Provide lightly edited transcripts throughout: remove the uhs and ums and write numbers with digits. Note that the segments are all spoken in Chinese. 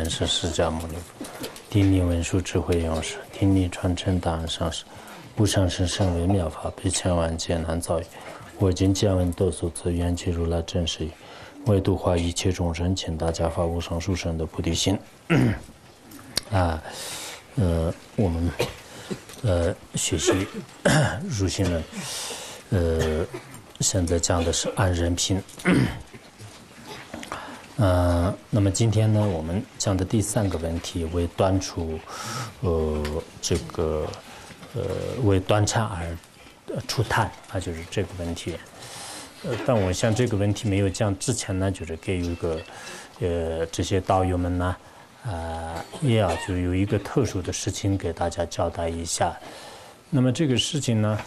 本师释迦牟尼佛，顶礼文殊智慧勇士，顶礼传承大恩上师，无上甚深微妙法，比千万劫难遭遇。我今见闻得所自愿其如来真实义，为度化一切众生，请大家发无上殊胜的菩提心。我们学习入心论，现在讲的是安忍品。那么今天呢，我们讲的第三个问题为断除为断禅而除贪啊，就是这个问题。但我像这个问题没有讲之前呢，就是给一个这些道友们呢，也要就有一个特殊的事情给大家交代一下。那么这个事情呢，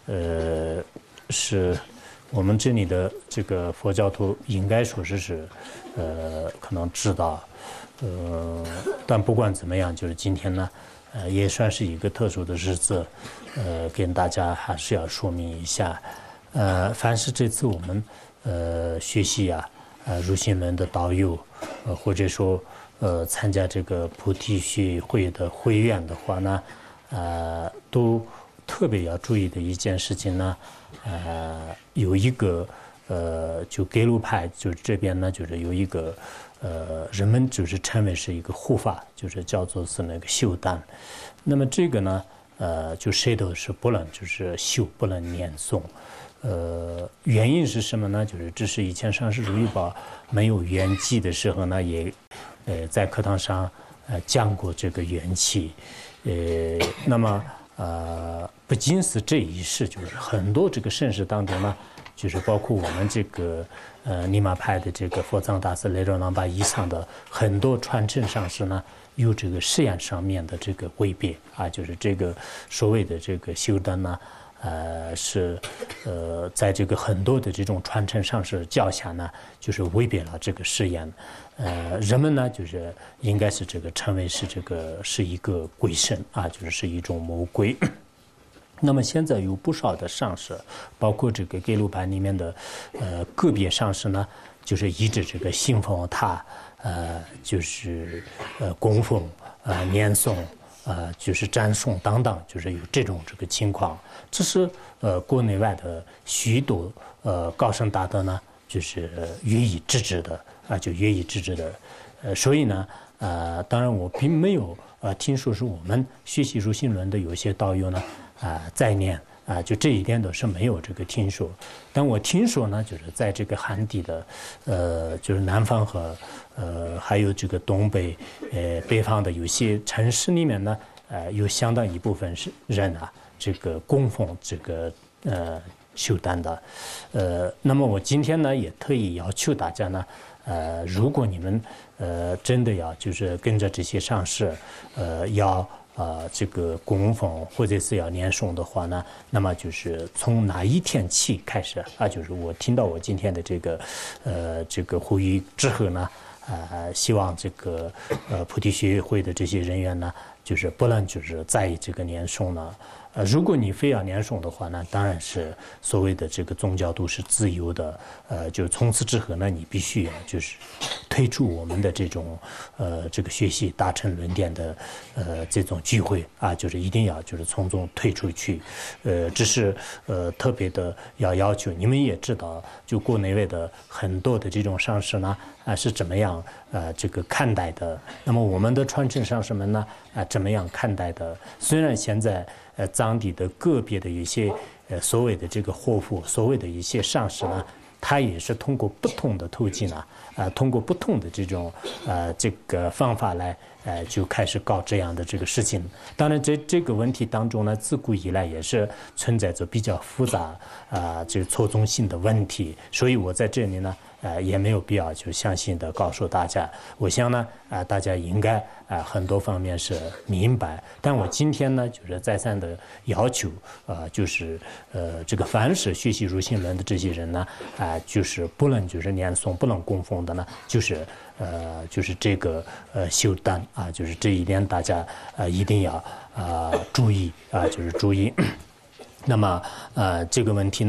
是我们这里的这个佛教徒应该说是可能知道，但不管怎么样，就是今天呢，也算是一个特殊的日子，跟大家还是要说明一下。凡是这次我们学习入心论的道友，或者说参加这个菩提学会的会员的话呢，都特别要注意的一件事情呢，有一个就格鲁派就是这边呢，就是有一个人们就是称为是一个护法，就是叫做是那个修丹。那么这个呢，就谁都是不能就是修，不能念诵。原因是什么呢？就是这是以前上师如意宝没有缘起的时候呢，也在课堂上讲过这个缘起。那么不仅是这一世，就是很多这个盛世当中呢，就是包括我们这个尼玛派的这个佛藏大师雷若朗巴以上的很多传承上师呢，有这个实验上面的这个违背啊，就是这个所谓的这个修丹呢，是在这个很多的这种传承上师教下呢，就是违背了这个誓言。人们呢，就是应该是这个称为是这个是一个鬼神啊，就是一种魔鬼。那么现在有不少的上师，包括这个格鲁派里面的个别上师呢，就是依着这个信奉他，就是供奉念诵。就是赞颂等等，就是有这种这个情况。这是国内外的许多高僧大德呢，就是予以制止的就予以制止的。所以呢，当然我并没有听说是我们学习入心论的有些道友呢在念就这一点都是没有这个听说。但我听说呢，就是在这个汉地的就是南方和还有这个东北北方的有些城市里面呢，有相当一部分是人这个供奉这个修丹的。那么我今天呢也特意要求大家呢，如果你们真的要就是跟着这些上师要这个供奉或者是要念诵的话呢，那么就是从哪一天起开始就是我听到我今天的这个呼吁之后呢，希望这个菩提学会的这些人员呢，就是不能就是在这个念诵呢。如果你非要念诵的话呢，当然是所谓的这个宗教都是自由的，就从此之后呢，你必须要就是退出我们的这种这个学习大乘论点的这种聚会就是一定要就是从中退出去。只是特别的要求，你们也知道，就国内外的很多的这种上师呢是怎么样这个看待的。那么我们的传承上师们呢怎么样看待的？虽然现在藏地的个别的一些所谓的这个活佛，所谓的一些上师呢，他也是通过不同的途径通过不同的这种这个方法来就开始搞这样的这个事情。当然这个问题当中呢，自古以来也是存在着比较复杂这个错综性的问题，所以我在这里呢也没有必要就详细的告诉大家。我想呢大家应该很多方面是明白。但我今天呢就是再三的要求就是这个凡是学习入心论的这些人呢就是不能就是念诵不能供奉的呢，就是这个修丹就是这一点大家一定要注意就是注意。那么这个问题呢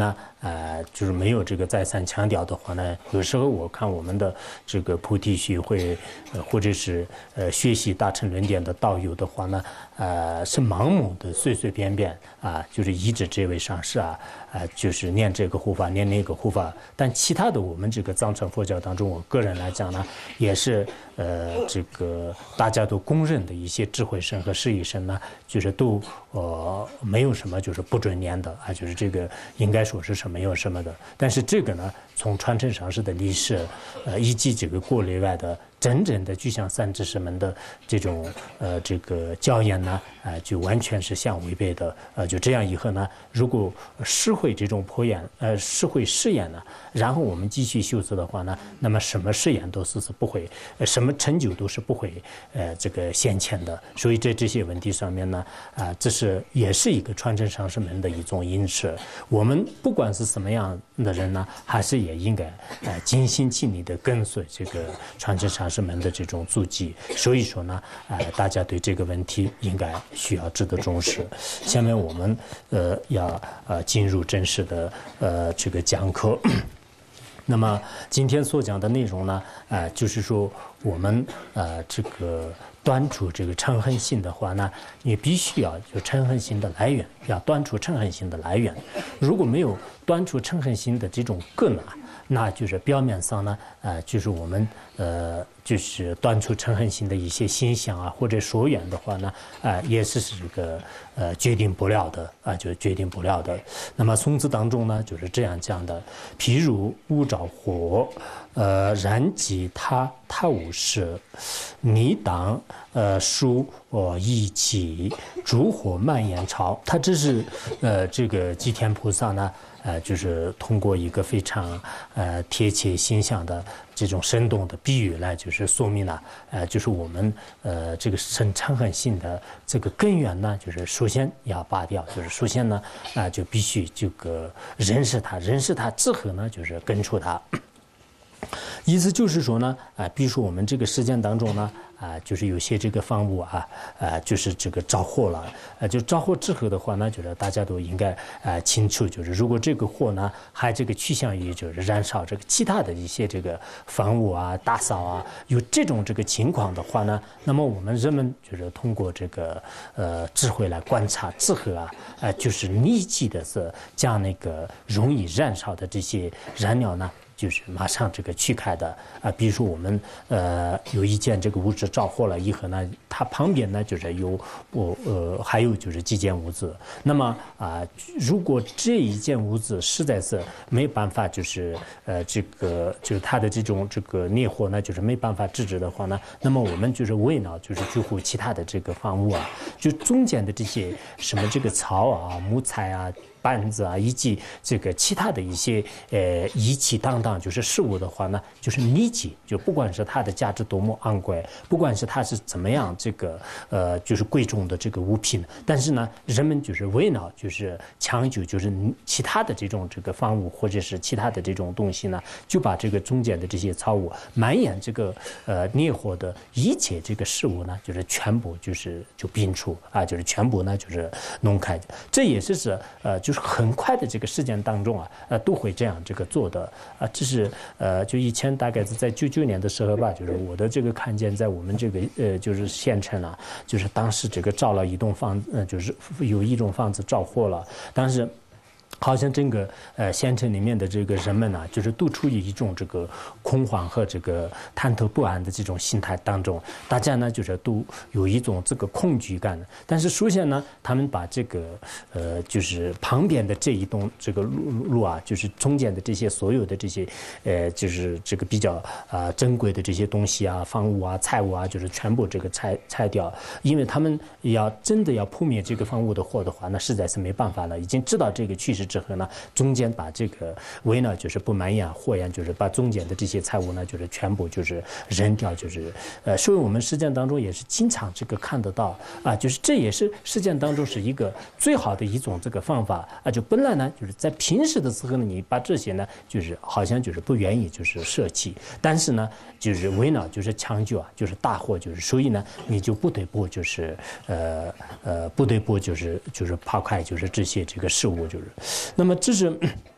就是没有这个再三强调的话呢，有时候我看我们的这个菩提学会，或者是学习大乘论点的道友的话呢，是盲目的随随便便就是依着这位上师就是念这个护法，念那个护法。但其他的我们这个藏传佛教当中，我个人来讲呢，也是这个大家都公认的一些智慧身和释义身呢，就是都没有什么就是不准念的就是这个应该说是没有什么的。但是这个呢，从传承上师的历史，以及这个国内外的真正的具象三知识们的这种这个教言呢，就完全是相违背的。就这样以后呢，如果释会这种破言，释会誓言呢，然后我们继续修持的话呢，那么什么誓言都是不会，什么成就都是不会这个现前的。所以在这些问题上面呢，这是也是一个传承上师门的一种因持。我们不管是什么样的人呢，还是也应该尽心尽力的跟随这个传承上师门的这种足迹。所以说呢，大家对这个问题应该需要值得重视。下面我们要进入正式的这个讲课。那么今天所讲的内容呢，就是说我们这个端出这个嗔恨心的话呢，你必须要有嗔恨心的来源，要端出嗔恨心的来源。如果没有端出嗔恨心的这种根那就是表面上呢，就是我们就是端出嗔恨心的一些现象或者所缘的话呢，也是这个决定不了的就是决定不了的。那么宋词当中呢就是这样讲的：譬如无着火，燃即他无事，你当属一起，烛火蔓延潮。他这是这个吉田菩萨呢，就是通过一个非常贴切形象的这种生动的比喻来就是说明了，就是我们这个生嗔恨心的这个根源呢，就是首先要拔掉，就是首先呢就必须这个认识它之后呢，就是根除它。意思就是说呢，比如说我们这个实践当中呢，就是有些这个房屋就是这个着火了，就着火之后的话呢，就是大家都应该清楚，就是如果这个火呢还这个趋向于就是燃烧这个其他的一些这个房屋打扫有这种这个情况的话呢，那么我们人们就是通过这个智慧来观察之后就是立即的是将那个容易燃烧的这些燃料呢，就是马上这个去开的比如说我们有一件这个屋子着火了以后呢，它旁边呢就是有还有就是几间屋子。那么如果这一间屋子实在是没办法就是这个就是它的这种这个烈火呢就是没办法制止的话呢，那么我们就是为了就是救护其他的这个房屋就中间的这些什么这个草木材板子以及这个其他的一些仪器等等就是事物的话呢，就是立即就不管是它的价值多么昂贵，不管是它是怎么样这个就是贵重的这个物品，但是呢人们就是为了就是抢救就是其他的这种这个房屋或者是其他的这种东西呢，就把这个中间的这些草物蔓延这个烈火的一切这个事物呢，就是全部就摒除就是全部呢就是弄开。这也是就是很快的这个事件当中都会这样这个做的这是就以前大概是在99年的时候吧，就是我的这个看见在我们这个就是县城就是当时这个着了一栋房子，就是有一种房子着火了，但是好像整个县城里面的这个人们就是都处于一种这个恐慌和这个忐忑不安的这种心态当中，大家呢就是都有一种这个恐惧感。但是首先呢，他们把这个就是旁边的这一栋这个路就是中间的这些所有的这些就是这个比较珍贵的这些东西房屋财物就是全部这个拆掉，因为他们真的要扑灭这个房屋的火的话，那实在是没办法了。已经知道这个趋势之后呢，中间把这个为呢就是不蔓延火焰，就是把中间的这些财物呢就是全部就是扔掉，就是所以我们实践当中也是经常这个看得到就是这也是实践当中是一个最好的一种这个方法就本来呢就是在平时的时候呢，你把这些呢就是好像就是不愿意就是舍弃，但是呢就是为了就是抢救就是大火，就是所以呢你就不得不就是不得不就是抛开就是这些这个事物就是。那么这是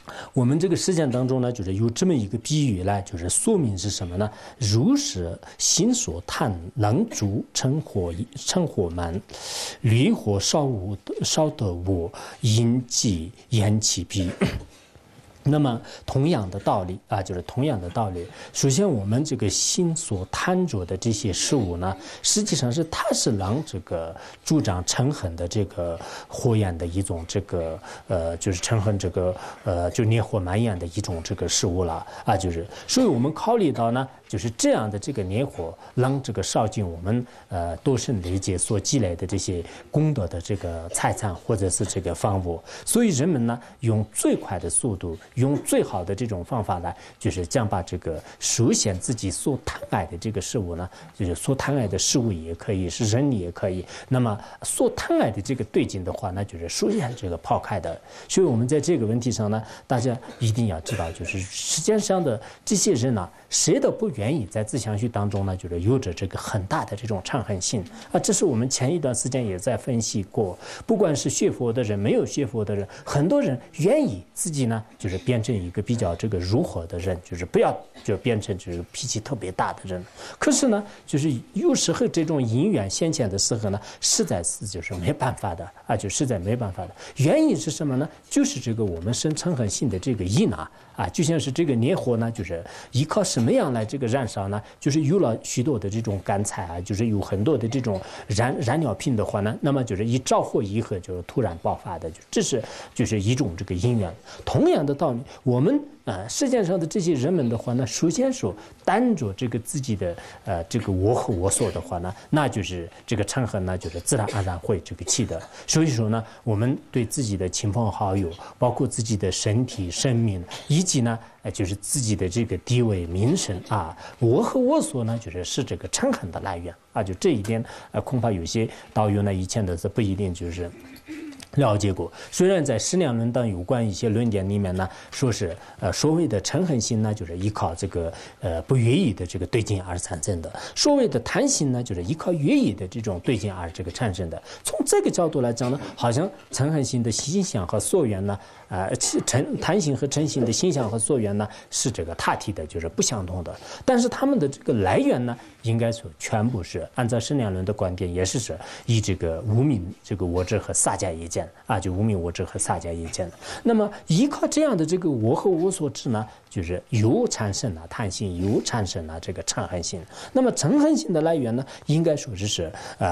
我们这个实践当中呢，就是有这么一个比喻来，就是说明是什么呢？如是心所贪，能足成火满，离火烧得我，因即言其必。那么同样的道理啊，就是同样的道理。首先，我们这个心所贪着的这些事物呢，实际上它是让这个助长嗔恨的这个火焰的一种这个就是嗔恨这个就烈火蔓延的一种这个事物了啊，就是所以我们考虑到呢，就是这样的这个烈火让这个烧尽我们多生累劫所积累的这些功德的这个财产或者是这个房屋，所以人们呢用最快的速度。用最好的这种方法呢，就是将把这个首先自己所贪爱的这个事物呢，就是所贪爱的事物也可以，是人也可以。那么所贪爱的这个对境的话呢，就是首先这个抛开的。所以我们在这个问题上呢，大家一定要知道，就是世界上的这些人呢，谁都不愿意在自相续当中呢，就是有着这个很大的这种嗔恨心啊。这是我们前一段时间也在分析过，不管是学佛的人，没有学佛的人，很多人愿意自己呢，就是变成一个比较这个柔和的人，就是不要就变成就是脾气特别大的人。可是呢，就是有时候这种因缘显现的时候呢，实在是就是没办法的啊，就实在没办法的。原因是什么呢？就是这个我们生嗔恨心的这个因啊，就像是这个烈火呢，就是依靠什么样来这个燃烧呢？就是有了许多的这种干柴啊，就是有很多的这种燃料品的话呢，那么就是一着火以后就突然爆发的，这是就是一种这个因缘。同样的道理，我们世界上的这些人们的话呢，首先说担着这个自己的这个我和我所的话呢，那就是这个嗔恨呢，就是自然而然会这个起的。所以说呢，我们对自己的亲朋好友，包括自己的身体、生命，以及呢，就是自己的这个地位、名声啊，我和我所呢，是这个嗔恨的来源啊。就这一点，恐怕有些道友呢，以前的是不一定就是了解过。虽然在释量论等有关一些论点里面呢，说是所谓的嗔恨心呢，就是依靠这个不愿意的这个对境而产生的；所谓的贪心呢，就是依靠愿意的这种对境而这个产生的。从这个角度来讲呢，好像嗔恨心的心想和所缘呢，贪心和嗔心的心想和所缘呢，是这个他体的，就是不相同的。但是他们的这个来源呢，应该说全部是按照释量论的观点，也是以这个无明这个我执和萨迦耶见啊，就无明我执和萨迦耶见的。那么依靠这样的这个我和我所知呢，就是有产生了贪心，有产生了这个嗔恨心。那么嗔恨心的来源呢，应该说是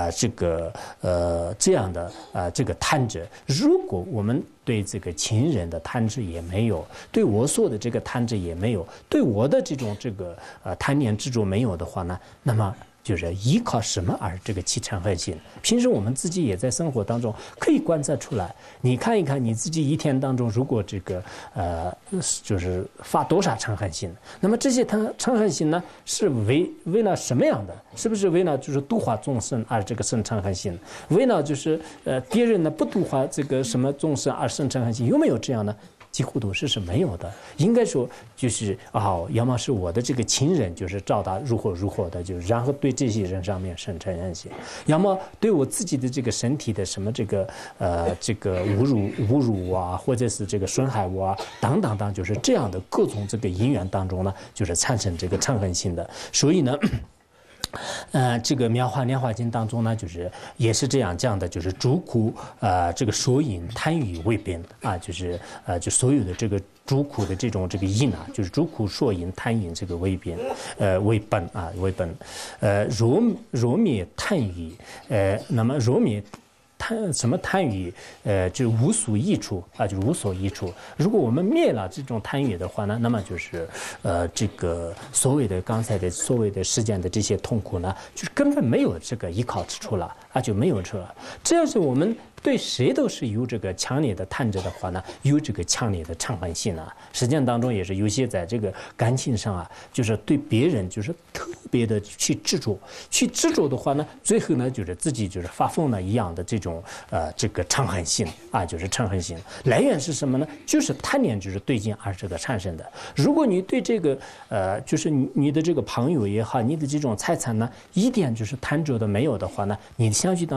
这样的这个贪执。如果我们对这个亲人的贪执也没有，对我所的这个贪执也没有，对我的这种这个贪念执着没有的话呢，那么就是依靠什么而这个起嗔恨心？平时我们自己也在生活当中可以观察出来，你看一看你自己一天当中，如果这个就是发多少嗔恨心，那么这些嗔恨心呢，是为了什么样的？是不是为了就是度化众生而这个生嗔恨心？为了就是别人呢不度化这个什么众生而生嗔恨心？有没有这样呢？几乎都是没有的。应该说就是要么是我的这个亲人就是照他如何的，就是然后对这些人上面生嗔恨心，要么对我自己的这个身体的什么这个侮辱啊，或者是这个损害我啊等等，就是这样的各种这个因缘当中呢，就是产生这个嗔恨心的。所以呢这个《妙法莲华经》当中呢，就是也是这样讲的，就是诸苦这个所因贪欲为本啊，就是就所有的这个诸苦的这种这个因啊，就是诸苦所因贪因这个为本为本啊为本若灭贪欲那么若灭贪欲就无所益处啊，就是无所益处。如果我们灭了这种贪欲的话呢，那么就是这个所谓的刚才的所谓的世间的这些痛苦呢，就是根本没有这个依靠之处了啊，就没有处了。这要是我们对谁都是有这个强烈的贪执的话呢，有这个强烈的嗔恨心啊。实践当中也是有些在这个感情上啊，就是对别人就是特别的去执着的话呢，最后呢就是自己就是发疯了一样的这种这个嗔恨心啊，就是嗔恨心来源是什么呢？就是贪念就是对境而这个产生的。如果你对这个就是你的这个朋友也好，你的这种财产呢，一点就是贪着的没有的话呢，你的相续当中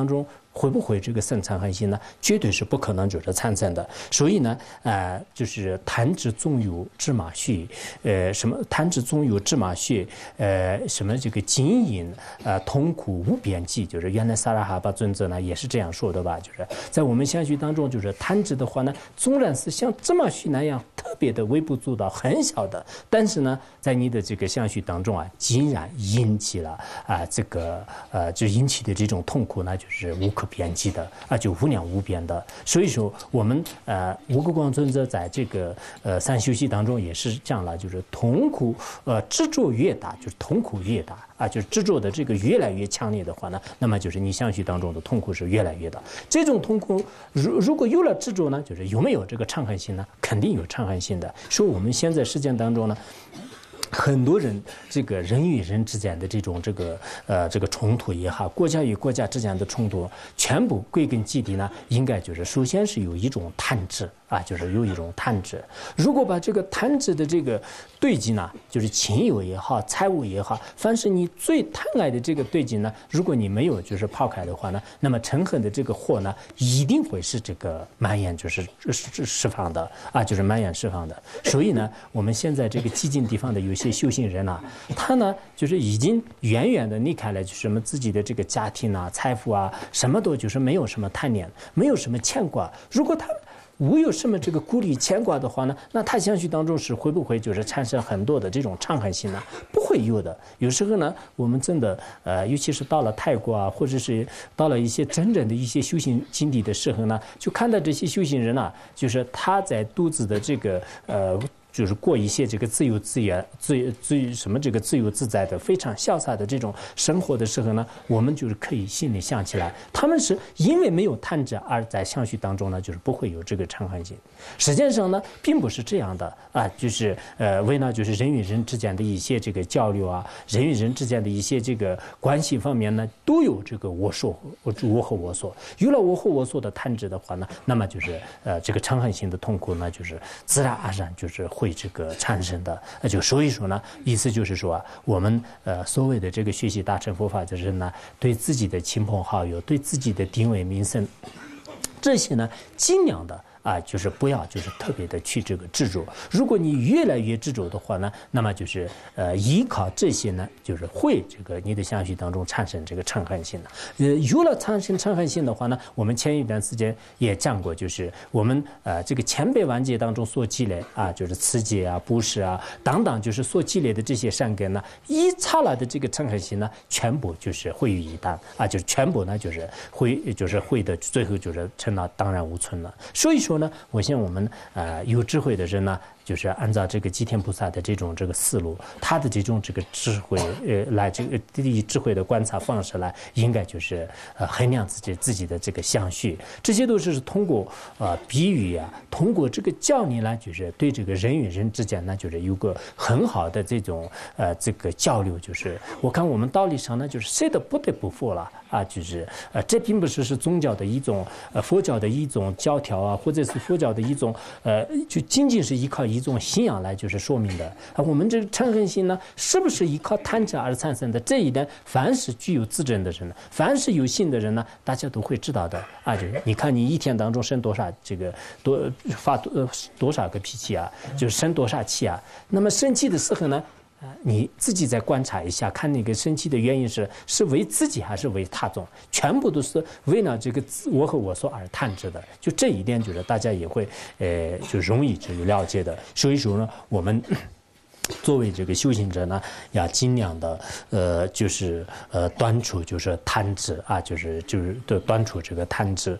会不会这个生嗔恨心呢？绝对是不可能就是产生的。所以呢，就是贪执纵欲芝麻穴，什么贪执纵欲芝麻穴，什么这个金银痛苦无边际，就是原来萨拉哈巴尊者呢也是这样说的吧？就是在我们相续当中，就是贪执的话呢，纵然是像芝麻穴那样特别的微不足道、很小的，但是呢，在你的这个相续当中啊，竟然引起了这个就引起的这种痛苦呢，就是无可边际的就无量无边的。所以说，我们无垢光尊者在这个三修习当中也是讲了，就是痛苦执着越大，就是痛苦越大就是执着的这个越来越强烈的话呢，那么就是你相续当中的痛苦是越来越大。这种痛苦如果有了执着呢，就是有没有这个嗔恨心呢？肯定有嗔恨心的。所以我们现在实践当中呢，很多人这个人与人之间的这种这个冲突也好，国家与国家之间的冲突，全部归根结底呢，应该就是首先是有一种贪执就是有一种贪执。如果把这个贪执的这个对境呢，就是亲友也好，财物也好，凡是你最贪爱的这个对境呢，如果你没有就是抛开的话呢，那么嗔恨的这个祸呢，一定会是这个蔓延，就是释放的就是蔓延释放的。所以呢，我们现在这个激进地方的有些修行人他呢就是已经远远的离开了什么自己的这个家庭财富什么都就是没有什么贪念，没有什么牵挂。如果他无有什么这个顾虑牵挂的话呢，那他相续当中是会不会就是产生很多的这种嗔恨心呢？不会有的。有时候呢，我们真的尤其是到了泰国或者是到了一些真正的一些修行境地的时候呢，就看到这些修行人就是他在独自的这个就是过一些这个自由自由自在的非常潇洒的这种生活的时候呢，我们就是可以心里想起来，他们是因为没有贪执而在相续当中呢，就是不会有这个嗔恨心。实际上呢，并不是这样的就是为了就是人与人之间的一些这个交流人与人之间的一些这个关系方面呢，都有这个我和我所。有了我和我所的贪执的话呢，那么就是这个嗔恨心的痛苦呢，就是自然而然就是会这个产生的。就所以说呢，意思就是说我们所谓的这个学习大乘佛法的人呢，对自己的亲朋好友，对自己的定位名声，这些呢，尽量的就是不要就是特别的去这个执着。如果你越来越执着的话呢，那么就是依靠这些呢，就是会这个你的相续当中产生这个嗔恨心的。有了产生嗔恨心的话呢，我们前一段时间也讲过，就是我们这个千百万劫当中所积累就是持戒布施等等，就是所积累的这些善根呢，一刹那的这个嗔恨心呢，全部就是毁于一旦就是全部呢就是会的，最后就是成了荡然无存了。所以说呢，我想我们有智慧的人呢，就是按照这个吉天菩萨的这种这个思路，他的这种这个智慧来这个以智慧的观察方式来，应该就是衡量自己的这个相续，这些都是通过比喻通过这个教理呢，就是对这个人与人之间呢，就是有个很好的这种这个交流。就是我看我们道理上呢，就是谁都不得不服了就是这并不是宗教的一种佛教的一种教条或者是佛教的一种就仅仅是依靠一种信仰来就是说明的我们这个嗔恨心呢，是不是依靠贪执而产生的？这一点，凡是具有自证的人，凡是有信的人呢，大家都会知道的就是你看你一天当中生多少这个发多少个脾气就是生多少气那么生气的时候呢，你自己再观察一下，看那个生气的原因是为自己还是为他众，全部都是为了这个我和我所而贪执的。就这一点，就是大家也会就容易就了解的。所以说呢，我们作为这个修行者呢，要尽量的就是断除就是贪执就是断除这个贪执。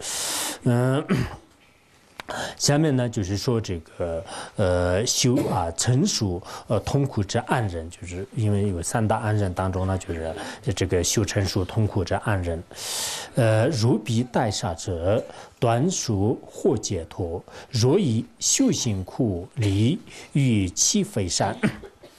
下面呢，就是说这个修成熟痛苦之安忍，就是因为有三大安忍当中呢，就是这个修成熟痛苦之安忍。如彼代杀者，断除或解脱；若以修行苦离，与其非善。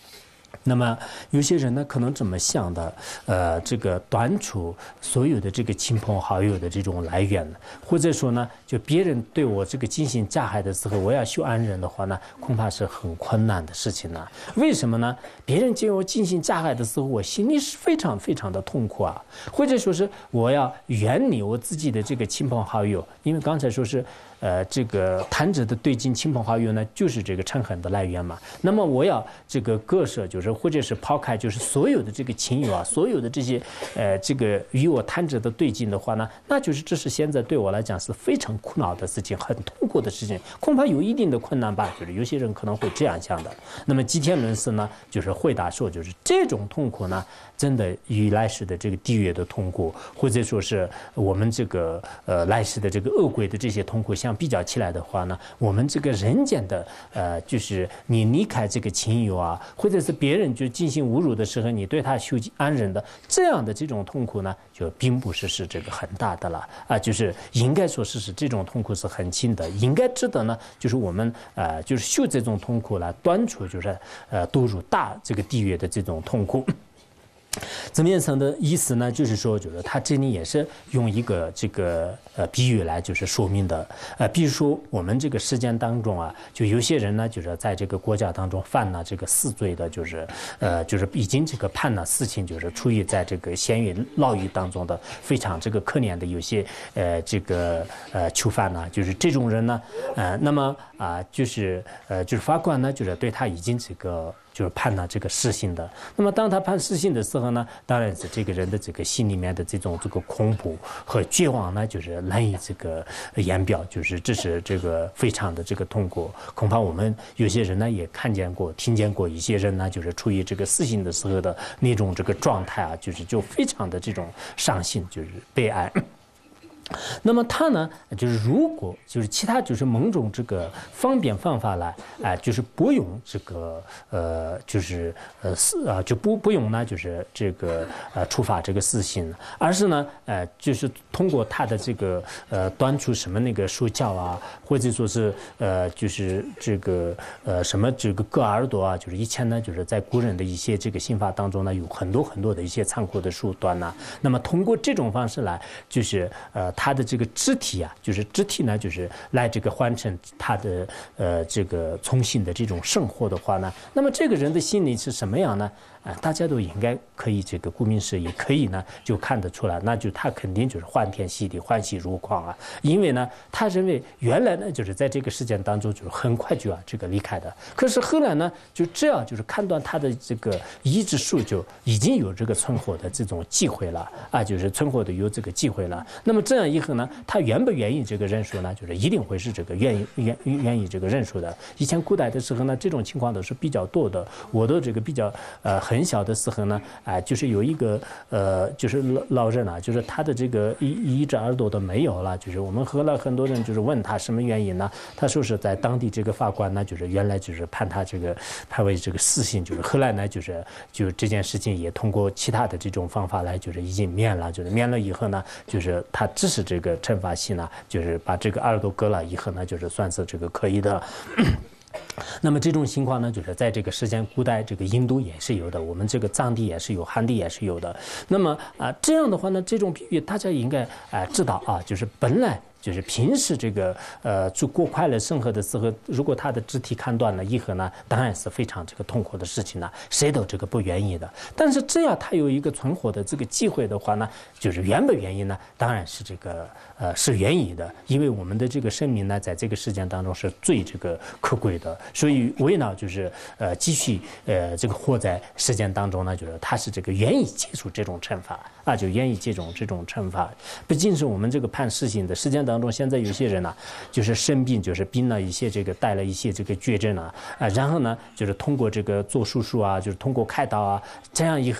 那么有些人呢，可能这么想的，这个断除所有的这个亲朋好友的这种来源，或者说呢，就别人对我这个进行加害的时候，我要修安忍的话呢，恐怕是很困难的事情呢。为什么呢？别人对我进行加害的时候，我心里是非常非常的痛苦啊，或者说是我要远离我自己的这个亲朋好友，因为刚才说是。这个贪着的对进亲朋好友呢，就是这个嗔恨的来源嘛。那么我要这个割舍，就是或者是抛开，就是所有的这个亲友啊，所有的这些这个与我贪着的对进的话呢，那就是这是现在对我来讲是非常苦恼的事情，很痛苦的事情，恐怕有一定的困难吧。就是有些人可能会这样想的。那么吉田论师呢，就是回答说，就是这种痛苦呢，真的与来世的这个地狱的痛苦，或者说是我们这个来世的这个恶鬼的这些痛苦相比较起来的话呢，我们这个人间的就是你离开这个亲友啊，或者是别人就进行侮辱的时候，你对他修安忍的这样的这种痛苦呢，就并不是这个很大的了啊，就是应该说是这种痛苦是很轻的，应该知道呢，就是我们就是修这种痛苦来断除就是堕入大这个地狱的这种痛苦。怎么样上的意思呢？就是说，就是他这里也是用一个这个比喻来就是说明的。比如说我们这个时间当中啊，就有些人呢，就是在这个国家当中犯了这个死罪的，就是已经这个判了死刑，就是处于在这个监狱牢狱当中的非常这个可怜的有些这个囚犯呢，就是这种人呢，那么就是法官呢，就是对他已经这个。就是判了这个死刑的。那么当他判死刑的时候呢，当然是这个人的这个心里面的这个恐怖和绝望呢，就是难以这个言表，就是这是这个非常的这个痛苦。恐怕我们有些人呢也看见过、听见过一些人呢，就是处于这个死刑的时候的那种这个状态啊，就非常的这种伤心，就是悲哀。那么他呢，就是如果就是其他就是某种这个方便方法来，就是不用这个就是就不用呢，就是这个处罚这个死刑，而是呢，就是通过他的这个端出什么那个说教啊，或者说是就是这个什么这个割耳朵啊，就是以前呢，就是在古人的一些这个刑法当中呢，有很多的一些残酷的手段呢。那么通过这种方式来，就是他的这个肢体啊，就是肢体呢，就是来这个换成他的这个重新的这种生活的话呢，那么这个人的心理是什么样呢？大家都应该可以这个顾名思义可以呢就看得出来，那就他肯定就是欢天喜地、欢喜如狂啊，因为呢他认为原来呢就是在这个事件当中就是很快就要这个离开的，可是后来呢就只要就是判断他的这个意志数就已经有这个存活的这种机会了啊，就是存活的有这个机会了。那么这样以后呢，他愿不愿意这个认输呢？就是一定会是这个愿意这个认输的。以前古代的时候呢，这种情况都是比较多的。我的这个比较很小的时候呢，就是有一个就是老人啊，就是他的这个一只耳朵都没有了，就是我们后来很多人就是问他什么原因呢？他说是在当地这个法官呢，就是原来就是判为这个死刑，就是后来呢就这件事情也通过其他的这种方法来就是已经免了，就是免了以后呢，就是他只是这个惩罚刑呢，就是把这个耳朵割了以后呢，就是算是这个可以的。那么这种情况呢，就是在这个时间古代，这个印度也是有的，我们这个藏地也是有，汉地也是有的。那么这样的话呢，这种比喻大家应该知道啊，就是本来。就是平时这个就过快乐生活的时候，如果他的肢体砍断了以后呢，当然是非常这个痛苦的事情了，谁都这个不愿意的。但是只要他有一个存活的这个机会的话呢，就是愿不愿意呢？当然是这个是愿意的，因为我们的这个生命呢，在这个事件当中是最这个可贵的，所以为了就是继续这个活在事件当中呢，就是他是这个愿意接受这种惩罚啊，就愿意接受这种惩罚。不仅是我们这个判死刑的事件当中，现在有些人呢，就是生病，就是病了一些这个带了一些这个绝症啊，然后呢，就是通过这个做手术啊，就是通过开刀啊，这样以后呢，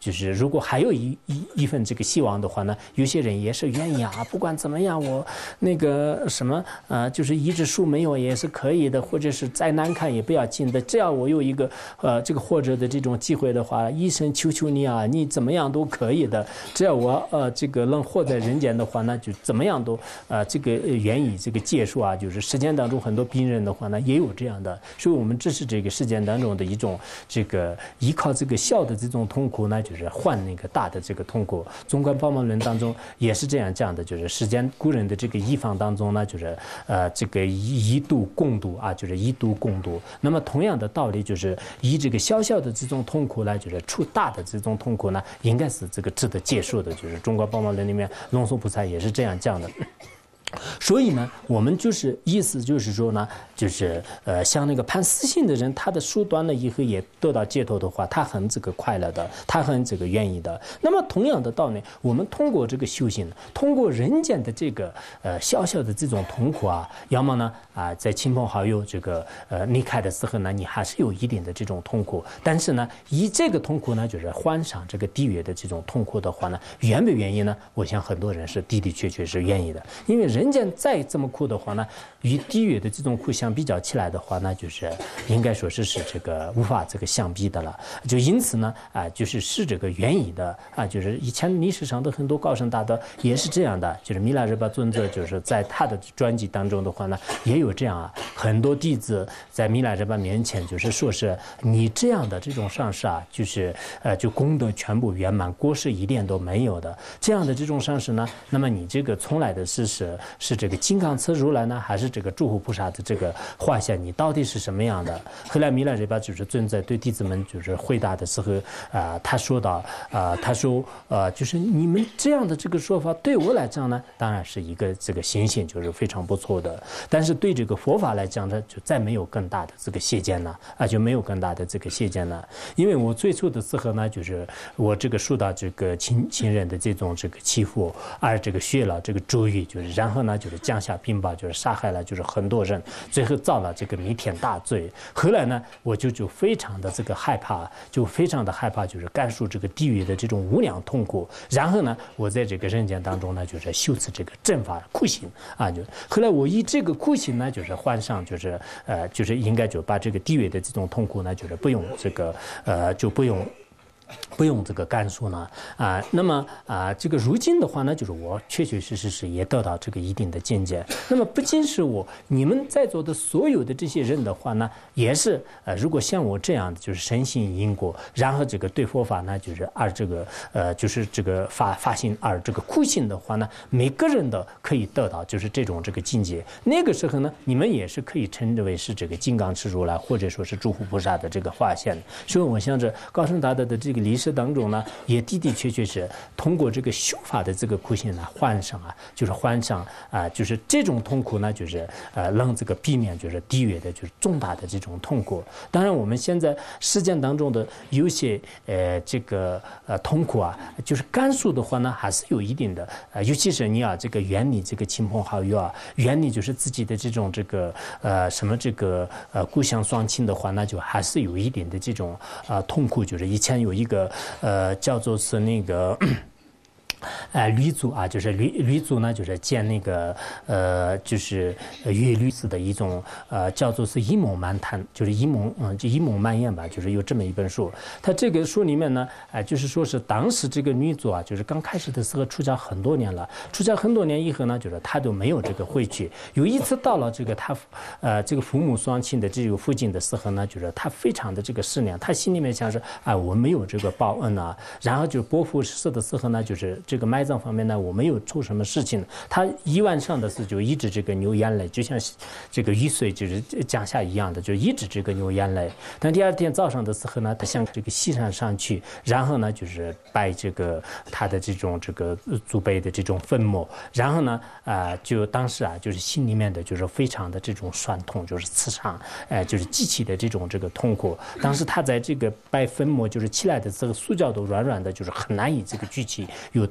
就是如果还有一份这个希望的话呢，有些人也是愿意啊，不管怎么样，我那个什么就是移植术没有也是可以的，或者是再难看也不要紧的，只要我有一个这个活着的这种机会的话，医生求求你啊，你怎么样都可以的，只要我这个能活在人间的话呢，就怎么样都这个愿意这个接受啊，就是实践当中很多病人的话呢也有这样的，所以我们这是这个实践当中的一种这个依靠这个小的这种痛苦呢，就是换那个大的这个痛苦。纵观报梦论当中也是这样讲的，就是实践古人的这个医方当中呢，就是这个以毒攻毒啊，就是以毒攻毒。那么同样的道理，就是以这个小小的这种痛苦呢，就是出大的这种痛苦呢，应该是这个值得接受的。就是中国报梦论里面龙树菩萨也是这样讲的。所以呢，我们就是意思就是说呢，就是像那个判死刑的人，他的手段呢以后也得到解脱的话，他很这个快乐的，他很这个愿意的。那么同样的道理，我们通过这个修行，通过人间的这个小小的这种痛苦啊，要么呢在亲朋好友这个离开的时候呢，你还是有一定的这种痛苦，但是呢，以这个痛苦呢，就是换上这个地狱的这种痛苦的话呢，愿不愿意呢？我想很多人是的的确确是愿意的，因为人间再这么苦的话呢，与地狱的这种苦相比较起来的话呢，就是应该说是这个无法这个相比的了。就因此呢，就是这个愿意的就是以前历史上的很多高僧大德也是这样的，就是弥勒日巴尊者就是在他的传记当中的话呢，也有这样很多弟子在弥勒日巴面前就是说是你这样的这种上师就是就功德全部圆满，过失一点都没有的这样的这种上师呢，那么你这个从来的是这个金刚持如来呢，还是这个诸佛菩萨的这个画像，你到底是什么样的？后来弥勒日巴就是尊者对弟子们就是回答的时候他说到他说就是你们这样的这个说法对我来讲呢，当然是一个这个信心就是非常不错的，但是对这个佛法来讲呢，就再没有更大的这个谢见了就没有更大的这个谢见了。因为我最初的时候呢，就是我这个受到这个亲人的这种这个欺负，而这个学了这个咒语，就是然后呢就是降下冰雹，就是杀害了就是很多人，最后造了这个弥天大罪。后来呢，我就非常的这个害怕，就非常的害怕，就是感受这个地狱的这种无量痛苦。然后呢，我在这个人间当中呢，就是修持这个正法苦行就后来我以这个苦行呢，就是换上就是应该就把这个地狱的这种痛苦呢，就是不用这个就不用这个感受呢那么这个如今的话呢，就是我确确实实也得到这个一定的见解。那么不仅是我，你们在座的所有的这些人的话呢，也是如果像我这样的就是深信因果，然后这个对佛法呢就是这个就是这个发心这个苦心的话呢，每个人都可以得到就是这种这个境界。那个时候呢，你们也是可以称之为是这个金刚持如来，或者说是诸佛菩萨的这个化现。所以我想着高僧大德的这个历史当中呢，也的的确确是通过这个修法的这个苦行呢，换上就是换上就是这种痛苦呢，就是让这个避免就是地狱的就是重大的这种痛苦。当然我们现在实践当中的有些这个痛苦就是感受的话呢，还是有一定的尤其是你这个远离这个亲朋好友远离就是自己的这种这个什么这个故乡双亲的话，那就还是有一点的这种痛苦。就是以前有一个叫做是那个吕祖就是吕祖呢，就是见那个就是岳律师的一种叫做是阴谋漫谈，就是阴谋漫言吧，就是有这么一本书。他这个书里面呢就是说是当时这个女祖就是刚开始的时候出家很多年了，出家很多年以后呢，就是他都没有这个回去。有一次到了这个他这个父母双亲的这个附近的时候呢，就是他非常的这个思念，他心里面想是我没有这个报恩然后就伯父死的时候呢，就是这个埋葬方面呢，我没有出什么事情。他一晚上的事就一直这个流眼泪，就像这个雨水就是降下一样的，就一直这个流眼泪。但第二天早上的时候呢，他向这个西山上去，然后呢就是拜这个他的这种这个祖辈的这种坟墓，然后呢就当时就是心里面的就是非常的这种酸痛，就是刺伤就是激起的这种这个痛苦。当时他在这个拜坟墓就是起来的时候，手脚都软软的，就是很难以这个举起，有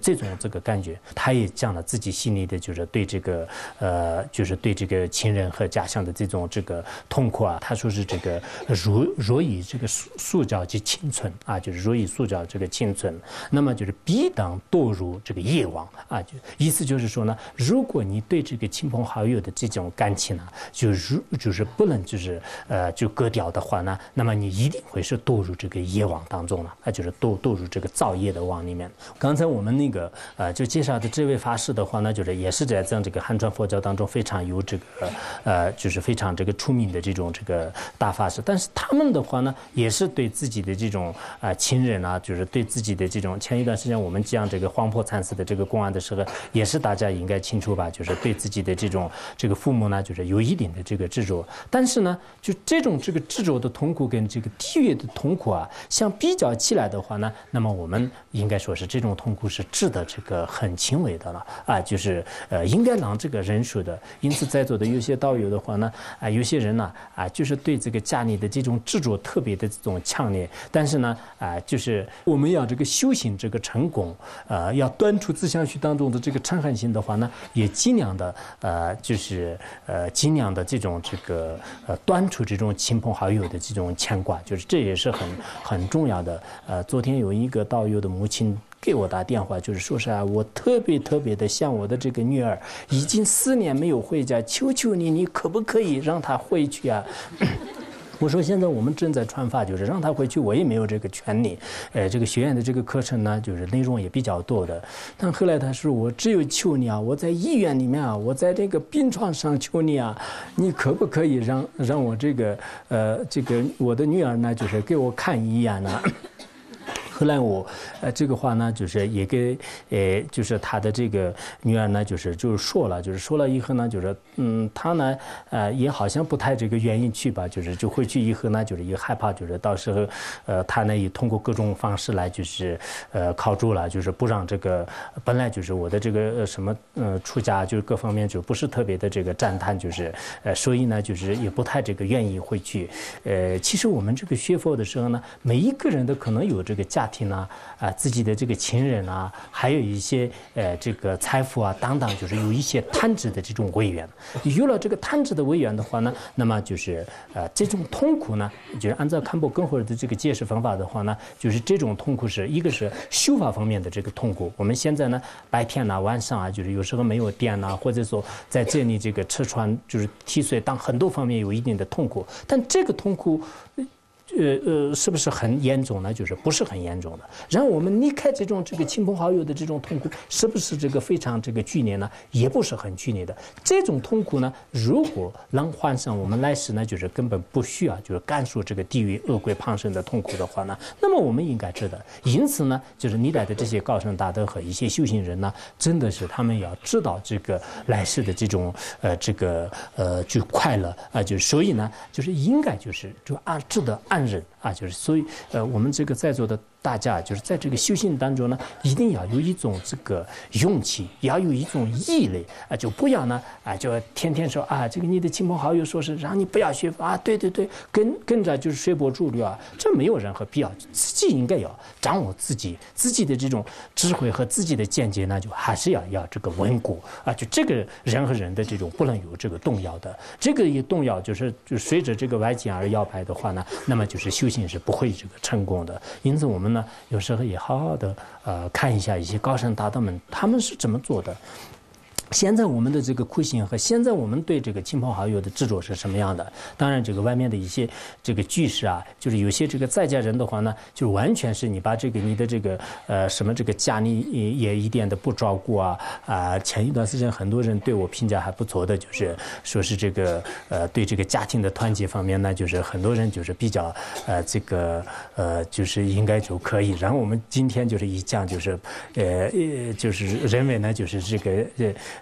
这种这个感觉，他也讲了自己心里的就是对这个就是对这个亲人和家乡的这种这个痛苦啊。他说是这个若以这个塑造其青春啊，就是若以塑造这个青春，那么就是必当堕入这个业网啊，就意思就是说呢，如果你对这个亲朋好友的这种感情呢，就是不能就是就割掉的话呢，那么你一定会是堕入这个业网当中了啊，就是堕入这个造业的网里面。刚才我们那个就介绍的这位法师的话呢，就是也是在这个汉传佛教当中非常有这个就是非常这个出名的这种这个大法师，但是他们的话呢，也是对自己的这种亲人啊，就是对自己的这种，前一段时间我们讲这个黄婆禅师的这个公案的时候，也是大家应该清楚吧，就是对自己的这个父母呢，就是有一定的这个执着，但是呢，就这种这个执着的痛苦跟这个地狱的痛苦啊，相比较起来的话呢，那么我们应该说是这种痛苦是治的这个很轻微的了啊，就是应该让这个忍受的。因此在座的有些道友的话呢，有些人呢就是对这个家里的这种执着特别的这种强烈，但是呢就是我们要这个修行这个成功，要断除自相续当中的这个嗔恨心的话呢，也尽量的就是尽量的这种这个断除这种亲朋好友的这种牵挂，就是这也是很重要的。昨天有一个道友的母亲给我打电话，就是说是我特别的想我的这个女儿，已经4年没有回家，求求你，你可不可以让她回去啊？我说现在我们正在传法，就是让他回去，我也没有这个权利。这个学院的这个课程呢，就是内容也比较多的。但后来他说，我只有求你啊，我在医院里面啊，我在这个病床上求你啊，你可不可以让我这个我的女儿呢，就是给我看一眼呢？后来我这个话呢，就是也给就是他的这个女儿呢，就是说了以后呢，就是他呢也好像不太这个愿意去吧，就回去以后呢，就是也害怕，就是到时候他呢也通过各种方式来就是考住了，就是不让这个本来就是我的这个什么出家就是各方面就不是特别的这个赞叹，就是所以呢就是也不太这个愿意回去。其实我们这个学佛的时候呢，每一个人都可能有这个家庭啊自己的这个亲人啊，还有一些这个财富啊等等，就是有一些贪执的这种违缘。有了这个贪执的违缘的话呢，那么就是这种痛苦呢，就是按照堪布根会的这个解释方法的话呢，就是这种痛苦是一个是修法方面的这个痛苦。我们现在呢白天啊晚上啊，就是有时候没有电啊，或者说在这里这个吃穿就是提水当很多方面有一定的痛苦，但这个痛苦是不是很严重呢？就是不是很严重的。然后我们离开这个亲朋好友的这种痛苦，是不是这个非常这个剧烈呢？也不是很剧烈的。这种痛苦呢，如果能换上我们来世呢，就是根本不需要就是感受这个地狱恶鬼旁生的痛苦的话呢，那么我们应该知道。因此呢，就是历代的这些高僧大德和一些修行人呢，真的是他们要知道这个来世的这种就快乐啊，就是所以呢，就是应该就是值得安忍啊，就是所以我们这个在座的大家就是在这个修行当中呢，一定要有一种这个勇气，要有一种毅力啊，就不要呢就天天说这个你的亲朋好友说是让你不要学法对，跟着就是随波逐流啊，这没有任何必要，自己应该要掌握自己的这种智慧和自己的见解呢，就还是要这个稳固啊，就这个人和人的这种不能有这个动摇的，这个一动摇就随着这个外境而摇摆的话呢，那么就是修行是不会这个成功的。因此我们呢有时候也好好的看一下一些高僧大德们他们是怎么做的。现在我们的这个苦行和现在我们对这个亲朋好友的执着是什么样的？当然，这个外面的一些这个居士啊，就是有些这个在家人的话呢，就完全是你把这个你的这个什么这个家里也一点的不照顾前一段时间很多人对我评价还不错的，就是说是这个对这个家庭的团结方面呢，就是很多人就是比较就是应该就可以。然后我们今天就是一讲就是就是认为呢，就是这个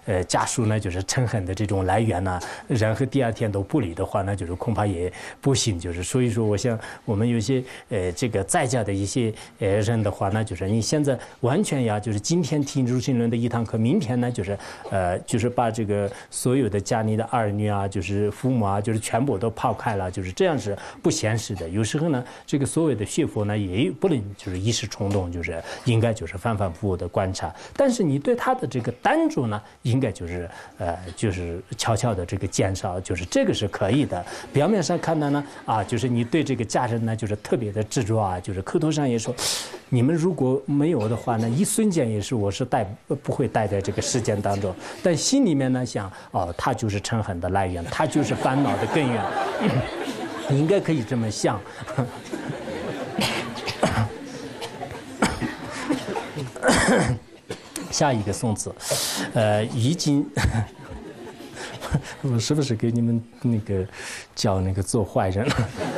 家属呢就是嗔恨的这种来源呢，然后第二天都不理的话，那就是恐怕也不行。就是所以说，我想我们有些这个在家的一些人的话，那就是你现在完全呀，就是今天听入信论的一堂课，明天呢就是把这个所有的家里的儿女啊，就是父母啊，就是全部都抛开了，就是这样是不现实的。有时候呢，这个所谓的学佛呢，也不能就是一时冲动，就是应该就是反反复复的观察。但是你对他的这个单主呢，应该就是就是悄悄的这个减少，就是这个是可以的。表面上看呢就是你对这个家人呢就是特别的执着啊，就是口头上也说，你们如果没有的话呢，一瞬间也是我是不会带在这个事件当中，但心里面呢想他就是嗔恨的来源，他就是烦恼的根源，你应该可以这么想。下一个宋词，已经，我是不是给你们那个教那个做坏人？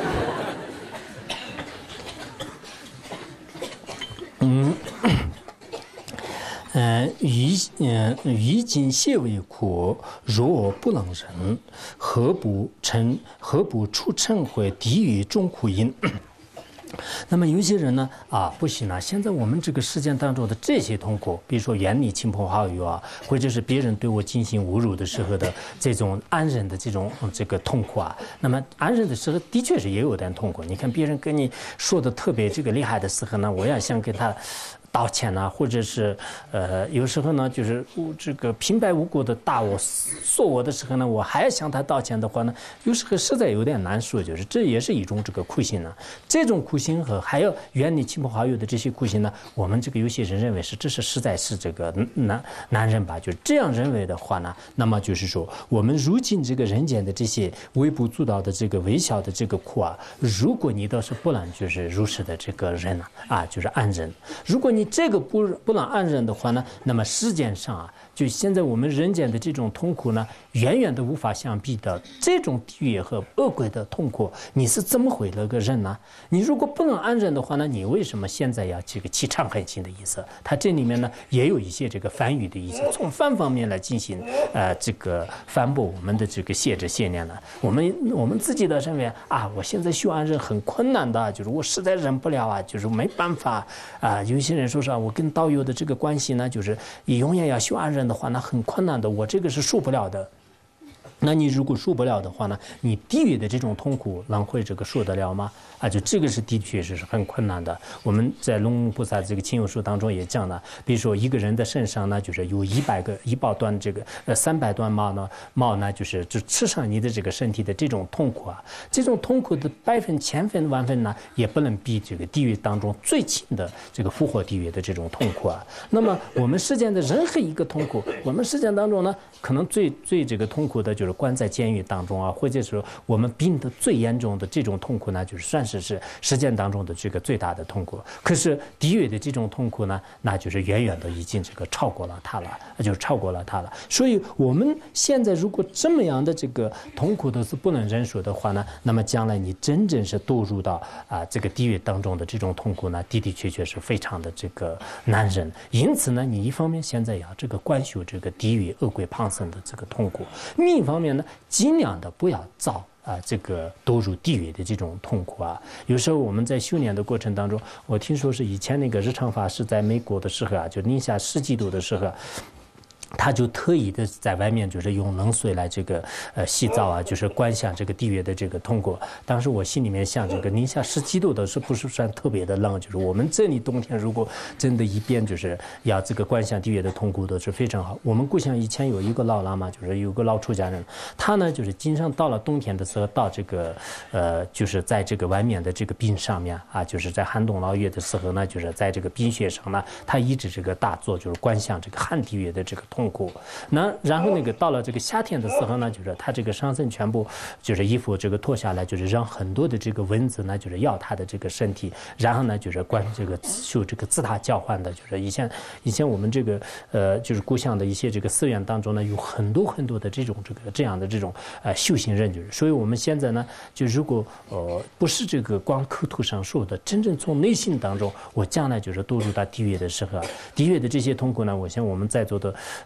于今谢为苦，若不能忍，何不出嗔恚地狱众苦因？那么有些人呢不行啊！现在我们这个事件当中的这些痛苦，比如说远离亲朋好友啊，或者是别人对我进行侮辱的时候的这种安忍的这个痛苦啊，那么安忍的时候的确是也有点痛苦。你看别人跟你说的特别这个厉害的时候呢，我也想给他道歉呐，或者是有时候呢，就是这个平白无故的打我、说我的时候呢，我还要向他道歉的话呢，有时候实在有点难受。就是这也是一种这个苦心呢。这种苦心和还要远离亲朋好友的这些苦心呢，我们这个有些人认为这是实在是这个难忍吧。就是这样认为的话呢，那么就是说，我们如今这个人间的这些微不足道的这个微小的这个苦啊，如果你倒是不能就是如实的这个忍就是安忍，如果你这个不能安忍的话呢，那么世间上就现在我们人间的这种痛苦呢，远远的无法相比的这种地狱和恶鬼的痛苦，你是怎么会那个忍呢？你如果不能安忍的话呢，你为什么现在要这个起嗔恨心的意思？它这里面呢也有一些这个反语的意思，从反方面来进行这个反驳我们的这个谢知谢念呢。我们自己的认为我现在修安忍很困难的，就是我实在忍不了就是没办法有些人说我跟道友的这个关系呢，就是你永远要修安忍的话，那很困难的，我这个是受不了的。那你如果受不了的话呢，你地狱的这种痛苦能会这个受得了吗？就这个是的确是很困难的。我们在龙母菩萨这个亲友书当中也讲了，比如说一个人的身上呢，就是有100段这个300段毛呢，就是就刺伤你的这个身体的这种痛苦这种痛苦的100分、1000分、10000分呢，也不能比这个地狱当中最轻的这个复活地狱的这种痛苦那么我们世间的任何一个痛苦，我们世间当中呢，可能最这个痛苦的就是关在监狱当中或者说我们病得最严重的这种痛苦呢，就是算是世间当中的这个最大的痛苦。可是地狱的这种痛苦呢，那就是远远的已经这个超过了它了，所以我们现在如果这么样的这个痛苦都是不能忍受的话呢，那么将来你真正是堕入到这个地狱当中的这种痛苦呢，的确是非常的这个难忍。因此呢，你一方面现在要这个观修这个地狱恶鬼旁生的这个痛苦，另一方面呢，尽量的不要造这个堕入地狱的这种痛苦有时候我们在修炼的过程当中，我听说是以前那个日常法师在美国的时候就零下10几度的时候，他就特意的在外面就是用冷水来这个洗澡就是观想这个地狱的这个痛苦。当时我心里面想，这个零下10几度的是不是算特别的冷？就是我们这里冬天如果真的一边就是要这个观想地狱的痛苦都是非常好。我们故乡以前有一个老喇嘛，就是有个老出家人，他呢就是经常到了冬天的时候到这个就是在这个外面的这个冰上面就是在寒冬腊月的时候呢，就是在这个冰雪上呢，他一直这个打坐，就是观想这个旱地狱的这个痛苦。然后那个到了这个夏天的时候呢，就是他这个上身全部就是衣服这个脱下来，就是让很多的这个蚊子呢就是要他的这个身体，然后呢就是这个修这个自他交换的，就是以前我们这个就是故乡的一些这个寺院当中呢，有很多的这样的这种修行人，就是所以我们现在呢，就如果不是这个光口头上说的，真正从内心当中，我将来就是堕入到地狱的时候地狱的这些痛苦呢，我想我们在座的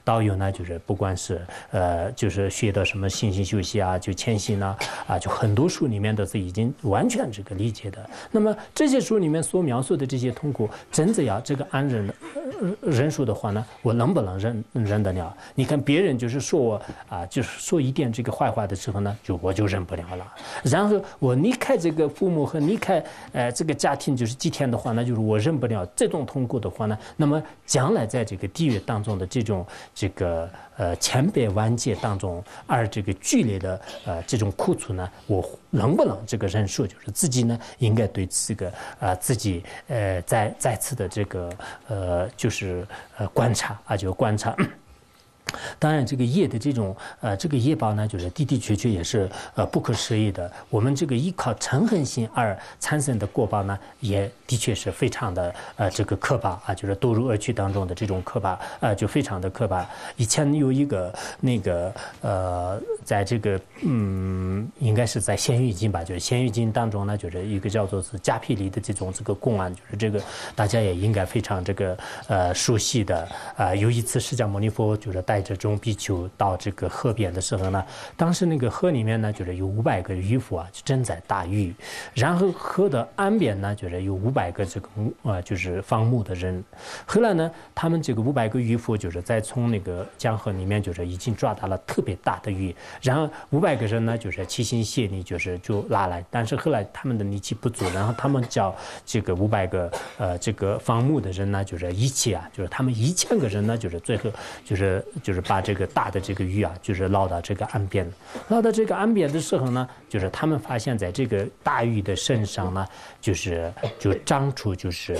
道友呢，就是不管是就是学的什么信心修习啊，就谦信呢就很多书里面都是已经完全这个理解的。那么这些书里面所描述的这些痛苦，真的要这个安忍受的话呢，我能不能忍得了？你看别人就是说我就是说一点这个坏话的时候呢，我就忍不了了。然后我离开这个父母和离开这个家庭就是几天的话呢，就是我忍不了这种痛苦的话呢，那么将来在这个地狱当中的这个千百万劫当中，而这个剧烈的这种苦楚呢，我能不能这个忍受？就是自己呢，应该对这个自己再次的这个就是观察就观察。当然，这个业的这种这个业报呢，就是的的确确也是不可思议的。我们这个依靠嗔恨心而产生的过报呢，也的确是非常的这个可怕就是堕入恶趣当中的这种可怕就非常的可怕。以前有一个那个在这个应该是在《咸鱼经》吧，就是《咸鱼经》当中呢，就是一个叫做是迦毗黎的这种公案，就是这个大家也应该非常这个熟悉的有一次释迦牟尼佛就是带着众比丘到这个河边的时候呢，当时那个河里面呢，就是有500个渔夫正在打鱼，然后河的岸边呢，就是有500个这个就是放牧的人。后来呢，他们这个500个渔夫就是在从那个江河里面就是已经抓到了特别大的鱼，然后500个人呢就是齐心协力就拉来，但是后来他们的力气不足，然后他们叫这个500个这个放牧的人呢，就是一起就是他们1000个人呢，就是最后就是把这个大的这个鱼就是捞到这个岸边，捞到这个岸边的时候呢，就是他们发现在这个大鱼的身上呢，就长出就是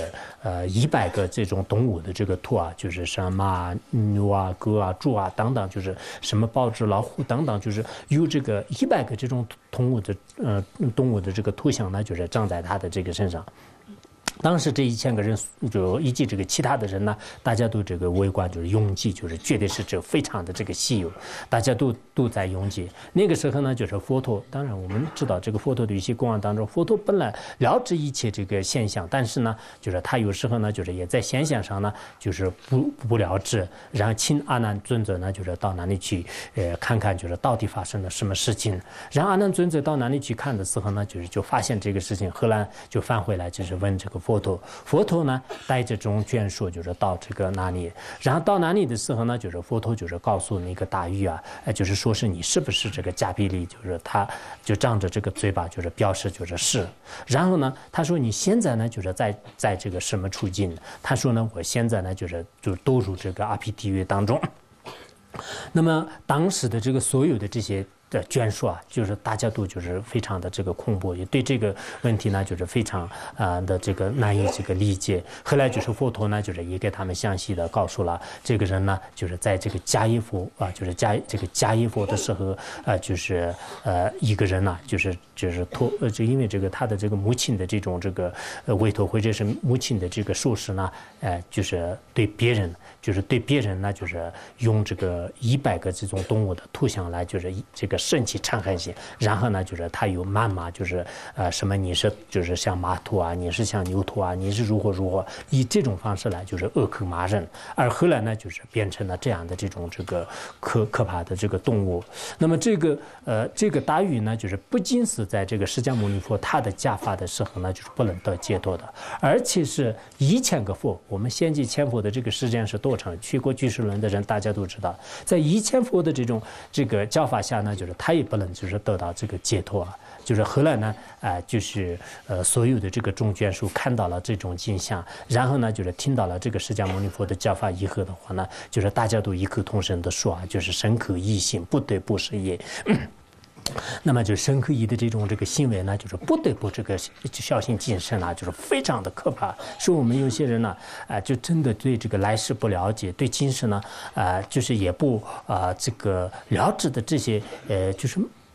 100个这种动物的这个图就是什么牛狗猪等等，就是什么豹子老虎等等，就是有这个100个这种动物的这个图像呢，就是长在他的这个身上。当时这1000个人就以及这个其他的人呢，大家都这个围观，就是拥挤，就是绝对是这非常的这个稀有，大家都在拥挤。那个时候呢，就是佛陀，当然我们知道这个佛陀的一些公案当中，佛陀本来了知一切这个现象，但是呢，就是他有时候呢，就是也在现象上呢，就是不了知，然后请阿难尊者呢，就是到哪里去看看，就是到底发生了什么事情。然后阿难尊者到哪里去看的时候呢，就发现这个事情，后来就返回来，就是问这个佛陀呢带着这种眷属，就是到这个哪里，然后到哪里的时候呢，就是佛陀就是告诉那个大鱼就是说是你是不是这个迦毗黎，就是他就张着这个嘴巴，就是表示是。然后呢，他说你现在呢就是在这个什么处境？他说呢，我现在呢就堕入这个阿毗地狱当中。那么当时的这个所有的这些的眷属就是大家都就是非常的这个恐怖，也对这个问题呢就是非常的这个难以这个理解。后来就是佛陀呢就是也给他们详细的告诉了这个人呢就是在这个迦叶佛就是迦叶佛的时候就是一个人呢就是就因为这个他的这个母亲的这种这个委托或者是母亲的这个术士呢就是对别人呢就是用这个100个这种动物的图像来就是这个升起嗔恨心，然后呢就是他有谩骂，就是什么你是就是像马兔你是像牛兔你是如何，以这种方式来就是恶口骂人，而后来呢就是变成了这样的这种这个可怕的这个动物。那么这个大鱼呢，就是不仅是在这个释迦牟尼佛他的家法的时候呢，就是不能得解脱的，而且是1000个佛，我们先记千佛的这个时间是多长？去过居士论的人大家都知道，在1000佛的这个教法下呢，就是他也不能就是得到这个解脱就是后来呢就是所有的这个众眷属看到了这种景象，然后呢就是听到了这个释迦牟尼佛的教法以后的话呢，就是大家都异口同声的说就是身口意心不对不是也。那么就身口意的这个行为呢，就是不得不这个小心谨慎就是非常的可怕。说我们有些人呢就真的对这个来世不了解，对今世呢就是也不这个了知的这些就是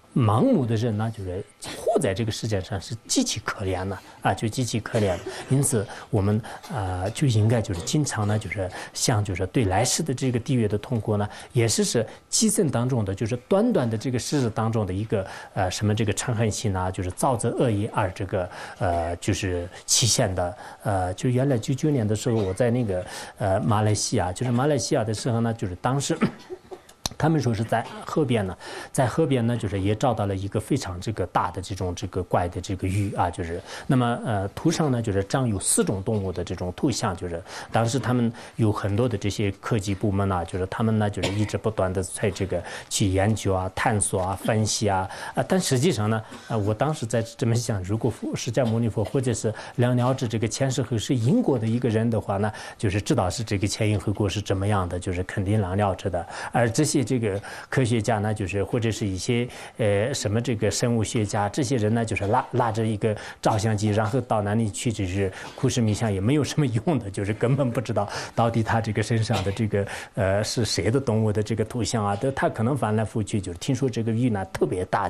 盲目的人呢，就是活在这个世界上是极其可怜的啊，就极其可怜。因此，我们就应该就是经常呢，就是像就是对来世的这个地狱的痛苦呢，也是今生当中的，就是短短的这个世日当中的一个什么这个嗔恨心啊，就是造作恶业而这个就是期限的。就原来99年的时候，我在那个马来西亚，就是马来西亚的时候呢，就是当时。他们说是在河边呢，就是也找到了一个非常这个大的这个怪的这个鱼啊，就是那么图上呢就是长有4种动物的这种图像，就是当时他们有很多的这些科技部门啊，就是他们呢就是一直不断的在这个去研究啊、探索啊、分析啊，但实际上呢，我当时在这么想，如果释迦牟尼佛或者是了了知这个前世后世因果的一个人的话呢，就是知道是这个前因后果是怎么样的，就是肯定了知的，而这些这个科学家呢，就是或者是一些什么这个生物学家，这些人呢，就是拉着一个照相机，然后到哪里去，就是苦思冥想也没有什么用的，就是根本不知道到底他这个身上的这个是谁的动物的这个图像啊，他可能翻来覆去，就是听说这个鱼呢特别大，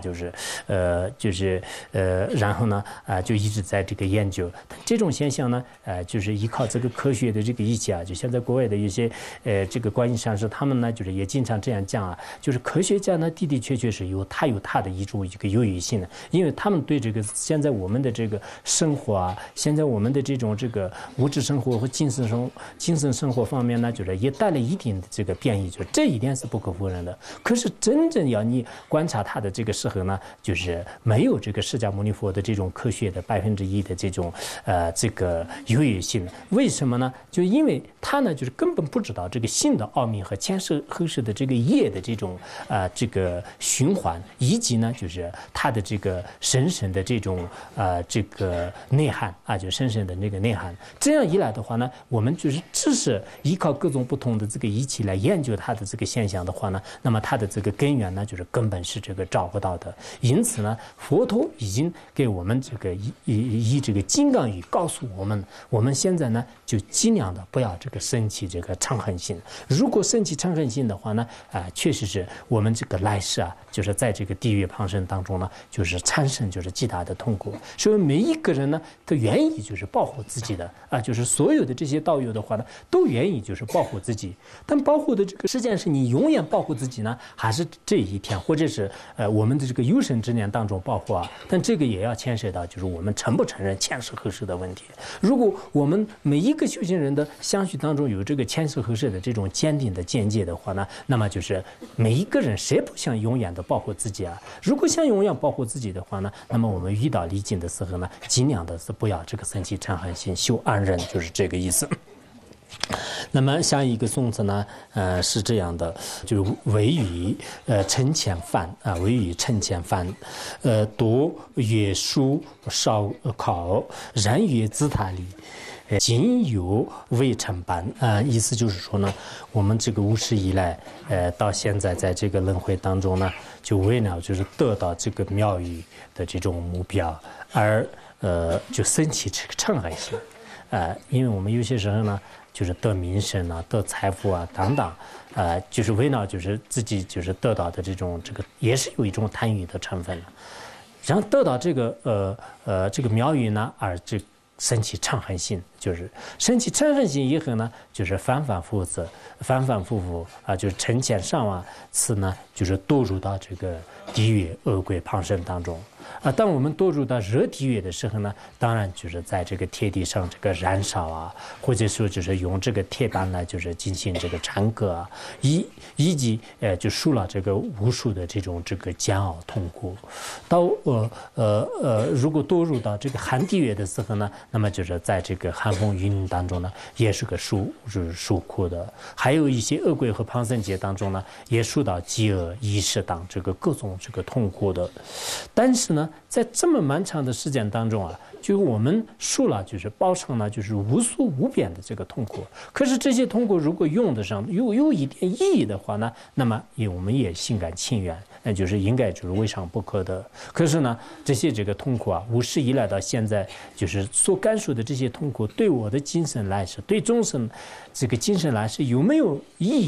然后呢就一直在这个研究。这种现象呢，就是依靠这个科学的这个仪器啊，就现在国外的一些这个观音上师他们呢，就是也经常这样讲啊，就是科学家呢的确是有他的一个优越性的，因为他们对这个现在我们的这个生活啊，现在我们的这个物质生活和精神生活方面呢，就是也带来一定的这个变异，就是这一点是不可否认的。可是真正要你观察他的这个时候呢，就是没有这个释迦牟尼佛的这种科学的1%的这种这个优越性。为什么呢？就因为他呢就是根本不知道这个心的奥秘和前世后世的这个业的这种这个循环，以及呢就是它的这个深深的这种这个内涵啊，就深深的那个内涵。这样一来的话呢，我们就是只是依靠各种不同的这个仪器来研究它的这个现象的话呢，那么它的这个根源呢就是根本是这个找不到的。因此呢，佛陀已经给我们这个以这个金刚语告诉我们，我们现在呢就尽量的不要这个生起这个嗔恨心。如果生起嗔恨心的话呢，确实是我们这个来世啊，就是在这个地狱旁生当中呢，就是产生就是极大的痛苦。所以每一个人呢，都愿意就是保护自己的啊，就是所有的这些道友的话呢，都愿意就是保护自己。但保护的这个实际上是你永远保护自己呢，还是这一天，或者是我们的这个有生之年当中保护啊？但这个也要牵涉到就是我们承不承认前世后世的问题。如果我们每一个修行人的相续当中有这个前世后世的这种坚定的见解的话呢，那么就是每一个人谁不想永远的保护自己啊？如果想永远保护自己的话呢，那么我们遇到逆境的时候呢，尽量的是不要这个生起嗔恨心，修安忍，就是这个意思。那么下一个颂词呢，是这样的，就是唯语称前犯啊，唯语称前犯，读曰书少考，然曰自他理。仅有未成班意思就是说呢，我们这个无始以来，到现在在这个轮回当中呢，就为了就是得到这个妙语的这种目标，而就生起这个嗔恨心，因为我们有些时候呢，就是得名声啊、得财富啊等等，就是为了就是自己就是得到的这个也是有一种贪欲的成分的，然后得到这个妙语呢，而这生起嗔恨心，就是生起嗔恨心以后呢，就是反反复复啊，就是成千上万次呢，就是堕入到这个地狱恶鬼旁生当中。当我们堕入到热地狱的时候呢，当然就是在这个铁地上这个燃烧啊，或者说就是用这个铁板来就是进行这个缠割啊，以及就受了这个无数的这个煎熬痛苦。到如果堕入到这个寒地狱的时候呢，那么就是在这个寒风雨淋当中呢，也是个受苦的。还有一些恶鬼和旁生界当中呢，也受到饥饿、衣食等这个各种这个痛苦的。但是呢，在这么漫长的时间当中啊，就我们受了就是报上呢就是无数无边的这个痛苦。可是这些痛苦如果用得上有一点意义的话呢，那么我们也心甘情愿，就是应该就是未尝不可的。可是呢，这些这个痛苦啊，无始以来到现在就是所感受的这些痛苦，对我的精神来说，对众生这个精神来说有没有意义呢？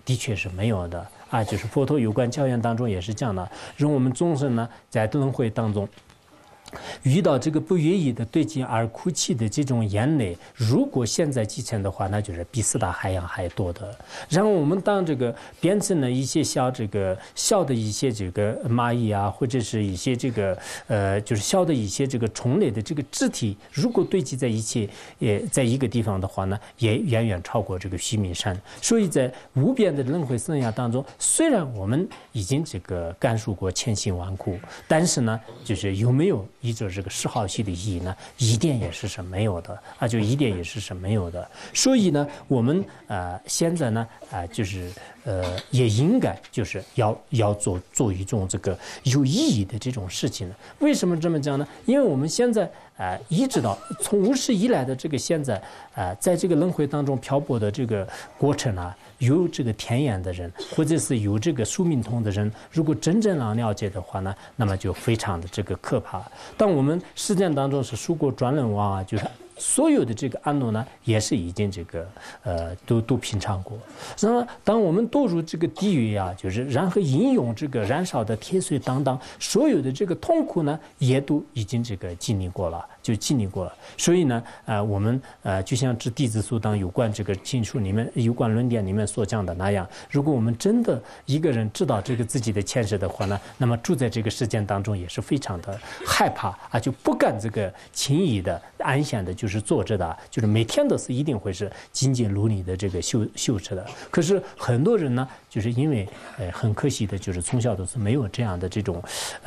的确是没有的啊。就是佛陀有关教言当中也是这样的，让我们众生呢在轮回当中。遇到这个不愿意的对境而哭泣的这种眼泪，如果现在继承的话，那就是比四大海洋还多的。然后我们当这个变成了一些小的一些这个蚂蚁啊，或者是一些这个就是小的一些这个虫类的这个肢体，如果堆积在一起，也在一个地方的话呢，也远远超过这个须弥山。所以在无边的轮回生涯当中，虽然我们已经这个感受过千辛万苦，但是呢，就是有没有依着这个十好系的意义呢，一点也是没有的啊，就一点也是没有的。所以呢，我们现在呢就是也应该就是要做一种这个有意义的这种事情呢。为什么这么讲呢？因为我们现在一直到从无始以来的这个现在在这个轮回当中漂泊的这个过程啊，有这个天眼的人，或者是有这个宿命通的人，如果真正了解的话呢，那么就非常的这个可怕。当我们实践当中是属过专轮王啊，就是所有的这个安乐呢，也是已经这个都品尝过。那么当我们堕入这个地狱啊，就是然后饮用这个燃烧的铁水当当，所有的这个痛苦呢，也都已经这个经历过了。所以呢，我们就像《弟子书》当有关这个经书里面、有关论点里面所讲的那样，如果我们真的一个人知道这个自己的前世的话呢，那么住在这个世间当中也是非常的害怕啊，就不敢这个轻易的、安详的，就是坐着的，就是每天都是一定会是精进如泥的这个修持的。可是很多人呢，就是因为很可惜的，就是从小都是没有这样的这种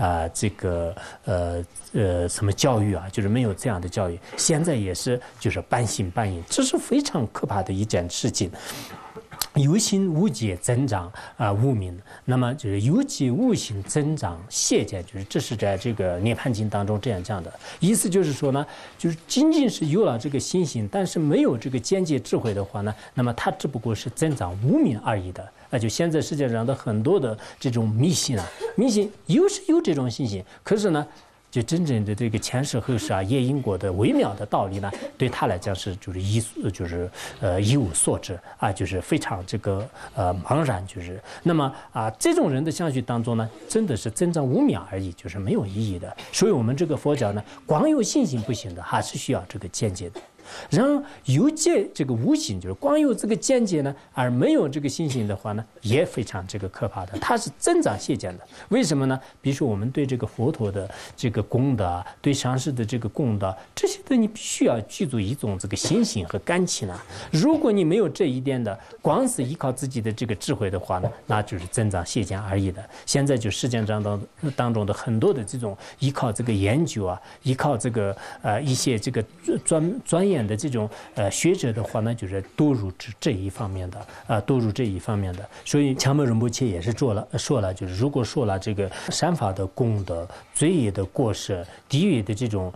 什么教育啊，就是没有这样的教育，现在也是就是半信半疑，这是非常可怕的一件事情。有心无解增长无明，那么就是有解无心增长谢见，就是这是在这个涅槃经当中这样讲的意思，就是说呢，就是仅仅是有了这个心性，但是没有这个见解智慧的话呢，那么它只不过是增长无明而已的。就现在世界上的很多的这种迷信有这种信心，可是呢，就真正的这个前世后世啊、业因果的微妙的道理呢，对他来讲是就是一无所知啊，就是非常这个茫然，就是那么这种人的相续当中呢，真的是增长无明而已，就是没有意义的。所以我们这个佛教呢，光有信心不行的，还是需要这个见解的。然后有见这个无心，就是光有这个见解呢，而没有这个信心的话呢，也非常这个可怕的，它是增长谢见的。为什么呢？比如说我们对这个佛陀的这个功德，对上师的这个功德，这些的你必须要具足一种这个信心和感情啊。如果你没有这一点的，光是依靠自己的这个智慧的话呢，那就是增长谢见而已的。现在就世界上当中的很多的这种依靠这个研究啊，依靠这个一些这个专业的这种学者的话呢，就是多入这一方面的，所以强迫仁波切也是说了，就是如果说了这个善法的功德、罪业的过失、地狱的这种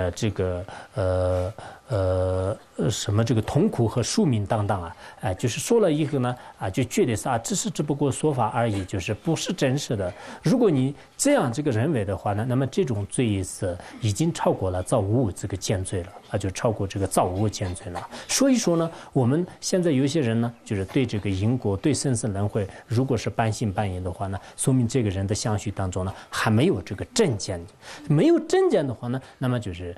什么这个痛苦和宿命当当就是说了以后呢就觉得是只不过说法而已，就是不是真实的。如果你这样这个认为的话呢，那么这种罪业是已经超过了造无这个见罪了就超过这个造无见罪了。所以说呢，我们现在有些人呢，就是对这个因果、对生死轮回，如果是半信半疑的话呢，说明这个人的相续当中呢还没有这个正见。没有正见的话呢，那么就是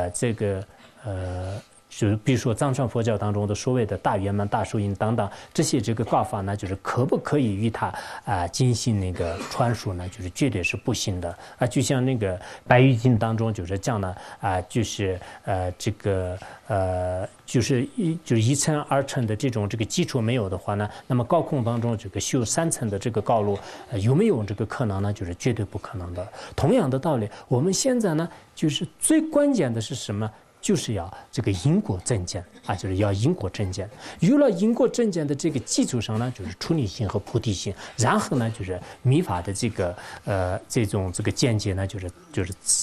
就是比如说藏传佛教当中的所谓的大圆满、大寿因等等这些这个告法呢，就是可不可以与他进行那个传输呢？就是绝对是不行的就像那个白玉经当中就是讲的就是就是一层二层的这种这个基础没有的话呢，那么高空当中这个修3层的这个高路有没有这个可能呢？就是绝对不可能的。同样的道理，我们现在呢，就是最关键的是什么？就是要这个因果正见就是要因果正见。有了因果正见的这个基础上呢，就是出离心和菩提心，然后呢，就是密法的这个这种这个见解呢，就是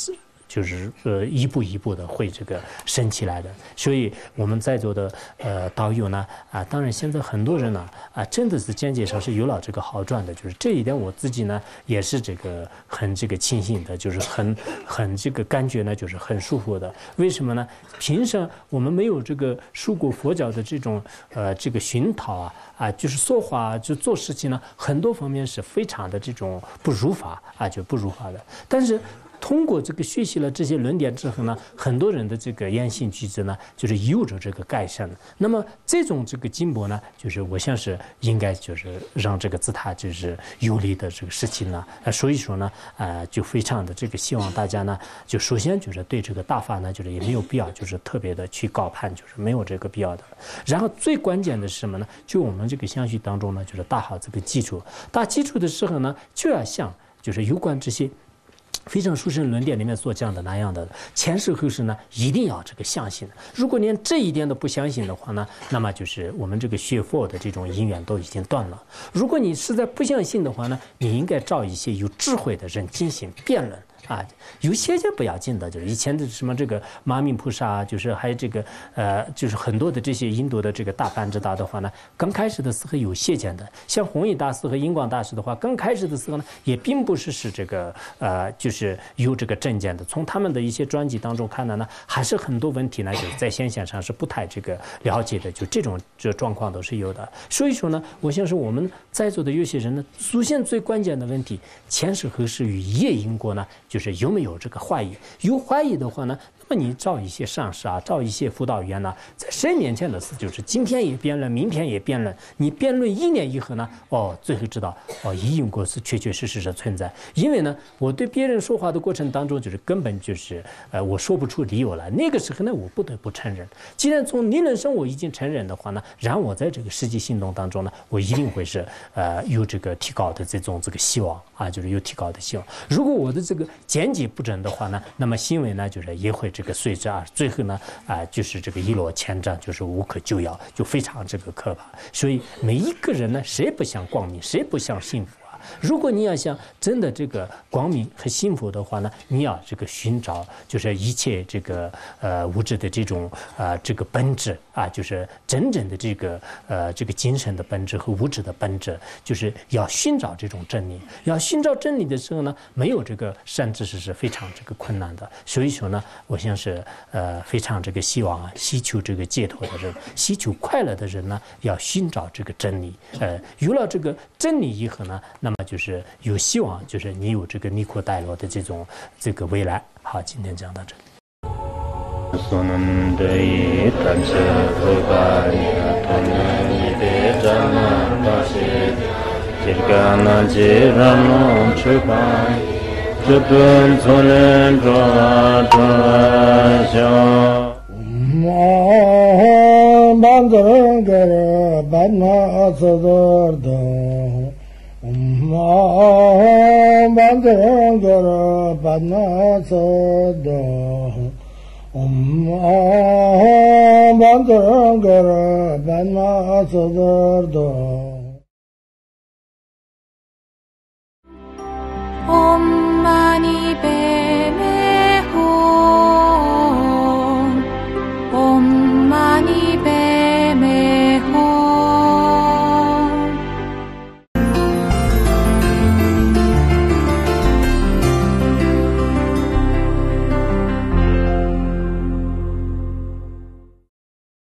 就是一步一步的会这个升起来的。所以我们在座的道友呢当然现在很多人呢真的是经济上是有了这个好转的，就是这一点我自己呢也是这个很这个庆幸的，就是很这个感觉呢就是很舒服的。为什么呢？平时我们没有这个受过佛教的这种这个熏陶就是说话就做事情呢，很多方面是非常的这种不如法就不如法的。但是通过这个学习了这些论点之后呢，很多人的这个言行举止呢，就是有着这个改善。那么这种这个进步呢，就是我想是应该就是让这个自他就是有利的这个事情呢。所以说呢，就非常的这个希望大家呢，就首先就是对这个大法呢，就是也没有必要就是特别的去高攀，就是没有这个必要的。然后最关键的是什么呢？就我们这个相续当中呢，就是打好这个基础。打基础的时候呢，就要像就是有关这些非常殊胜论点里面所讲的那样的前世后世呢，一定要这个相信。如果连这一点都不相信的话呢，那么就是我们这个学佛的这种因缘都已经断了。如果你实在不相信的话呢，你应该找一些有智慧的人进行辩论。有些不要紧的，就是以前的什么这个马明菩萨，就是还有这个就是很多的这些印度的这个大班智达的话呢，刚开始的时候有谢见的，像弘一大师和印光大师的话，刚开始的时候呢，也并不是这个就是有这个正见的。从他们的一些专辑当中看到呢，还是很多问题呢，就是在现象上是不太这个了解的，就这种状况都是有的。所以说呢，我想是我们在座的有些人呢，出现最关键的问题，前世后世与业因果呢，就是有没有这个怀疑？有怀疑的话呢，那么你找一些上师找一些辅导员呢，在10年前的事，就是今天也辩论，明天也辩论。你辩论1年以后呢，最后知道因果是确确实实的存在。因为呢，我对别人说话的过程当中，就是根本就是我说不出理由来。那个时候呢，我不得不承认。既然从理论上我已经承认的话呢，然后我在这个实际行动当中呢，我一定会是有这个提高的这个希望就是有提高的希望。如果我的这个见解不正的话呢，那么行为呢就是也会这个随之最后呢就是这个一落千丈，就是无可救药，就非常这个可怕。所以每一个人呢，谁不想光明，谁不想幸福？如果你要想真的这个光明和幸福的话呢，你要这个寻找就是一切这个物质的这种这个本质就是真正的这个精神的本质和物质的本质，就是要寻找这种真理。要寻找真理的时候呢，没有这个善知识是非常这个困难的。所以说呢，我想是非常这个希望希求这个解脱的人，希求快乐的人呢，要寻找这个真理。有了这个真理以后呢，那么就是有希望，就是你有这个离苦带乐的这个未来。好，今天讲到这里。 Bandara Banasada Bandara Banasada